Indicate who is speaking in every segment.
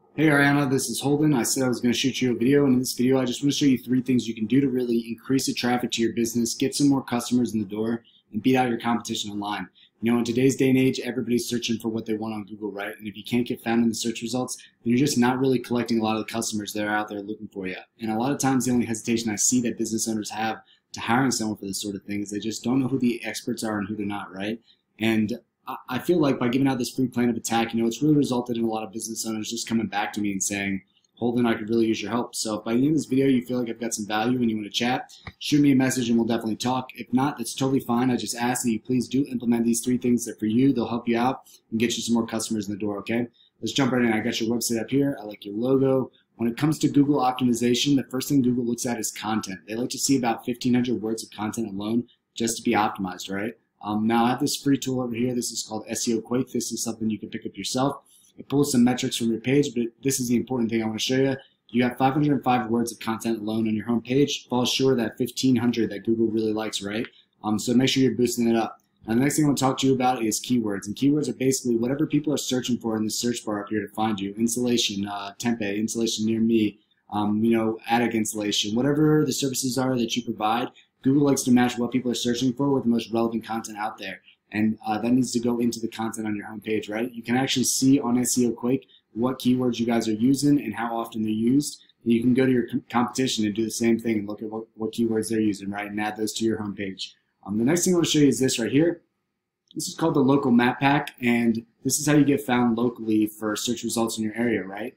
Speaker 1: Hey Ariana, this is Holden. I said I was going to shoot you a video, and in this video I just want to show you three things you can do to really increase the traffic to your business, get some more customers in the door, and beat out your competition online. You know, in today's day and age, everybody's searching for what they want on Google, right? And if you can't get found in the search results, then you're just not really collecting a lot of the customers that are out there looking for you. And a lot of times the only hesitation I see that business owners have to hiring someone for this sort of thing is they just don't know who the experts are and who they're not, right? And I feel like by giving out this free plan of attack, it's really resulted in a lot of business owners just coming back to me and saying, Holden, I could really use your help. So if by the end of this video you feel like I've got some value and you want to chat, shoot me a message and we'll definitely talk. If not, that's totally fine. I just ask that you please do implement these three things that for you, they'll help you out and get you some more customers in the door, okay? Let's jump right in. I got your website up here. I like your logo. When it comes to Google optimization, the first thing Google looks at is content. They like to see about 1,500 words of content alone just to be optimized, right? Now I have this free tool over here. This is called SEO Quake. This is something you can pick up yourself. It pulls some metrics from your page, but this is the important thing I want to show you. You have 505 words of content alone on your home page. Falls short of that 1,500 that Google really likes, right? So make sure you're boosting it up. Now the next thing I want to talk to you about is keywords. And keywords are basically whatever people are searching for in the search bar up here to find you. Insulation, tempeh, insulation near me, attic insulation, whatever the services are that you provide. Google likes to match what people are searching for with the most relevant content out there. And that needs to go into the content on your homepage, right? You can actually see on SEO Quake what keywords you guys are using and how often they're used. And you can go to your competition and do the same thing and look at what keywords they're using, right? And add those to your homepage. The next thing I want to show you is this right here. This is called the local map pack, and this is how you get found locally for search results in your area, right?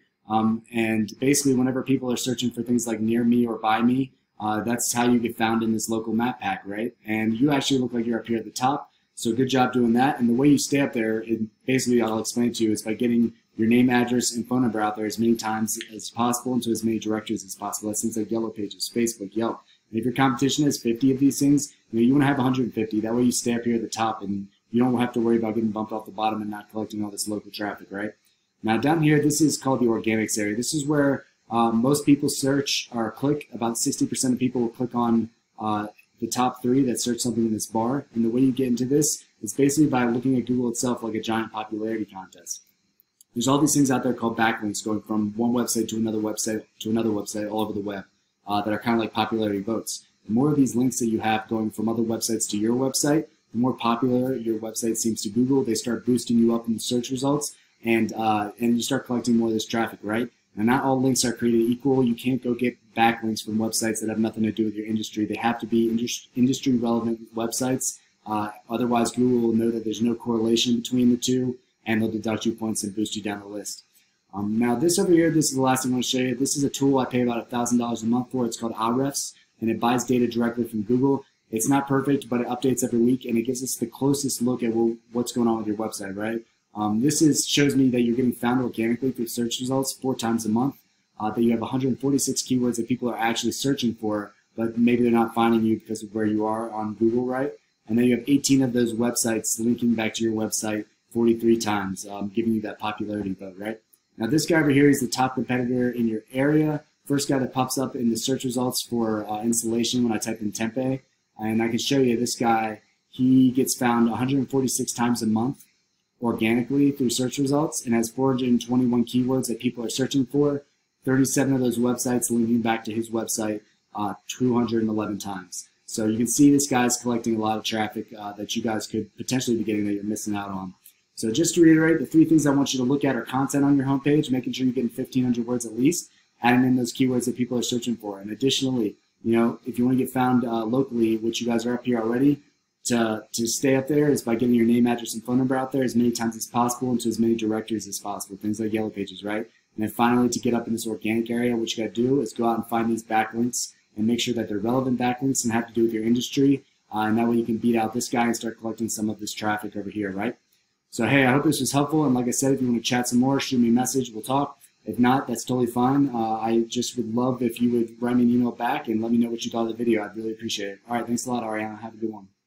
Speaker 1: And basically whenever people are searching for things like near me or by me, that's how you get found in this local map pack, right? And you actually look like you're up here at the top, so good job doing that. And the way you stay up there, basically I'll explain it to you, is by getting your name, address, and phone number out there as many times as possible into as many directories as possible. That's things like Yellow Pages, Facebook, Yelp. And if your competition has 50 of these things, you want to have 150. That way you stay up here at the top and you don't have to worry about getting bumped off the bottom and not collecting all this local traffic, right? Now down here, this is called the organics area. This is where most people search or click. About 60% of people will click on the top three that search something in this bar. And the way you get into this is basically by looking at Google itself like a giant popularity contest. There's all these things out there called backlinks going from one website to another website all over the web that are kind of like popularity votes. The more of these links that you have going from other websites to your website, the more popular your website seems to Google. They start boosting you up in the search results, and you start collecting more of this traffic, right? Now, not all links are created equal. You can't go get backlinks from websites that have nothing to do with your industry. They have to be industry relevant websites. Otherwise, Google will know that there's no correlation between the two, and they'll deduct you points and boost you down the list. Now, this over here, this is the last thing I want to show you. This is a tool I pay about $1,000 a month for. It's called Ahrefs, and it buys data directly from Google. It's not perfect, but it updates every week, and it gives us the closest look at what's going on with your website, right? This shows me that you're getting found organically through search results 4 times a month, that you have 146 keywords that people are actually searching for, but maybe they're not finding you because of where you are on Google, right? And then you have 18 of those websites linking back to your website 43 times, giving you that popularity vote, right? Now this guy over here is the top competitor in your area. First guy that pops up in the search results for insulation when I type in tempeh. And I can show you this guy, he gets found 146 times a month organically through search results and has 421 keywords that people are searching for. 37 of those websites linking back to his website 211 times. So you can see this guy's collecting a lot of traffic that you guys could potentially be getting that you're missing out on. So just to reiterate, the 3 things I want you to look at are content on your homepage, making sure you're getting 1,500 words at least, adding in those keywords that people are searching for. And additionally, if you want to get found locally, which you guys are up here already, to stay up there is by getting your name, address, and phone number out there as many times as possible into as many directories as possible, things like Yellow Pages, right? And then finally, to get up in this organic area, what you got to do is go out and find these backlinks and make sure that they're relevant backlinks and have to do with your industry. And that way you can beat out this guy and start collecting some of this traffic over here, right? So, hey, I hope this was helpful. And like I said, if you want to chat some more, shoot me a message. We'll talk. If not, that's totally fine. I just would love if you would write me an email back and let me know what you thought of the video. I'd really appreciate it. All right, thanks a lot, Ariana. Have a good one.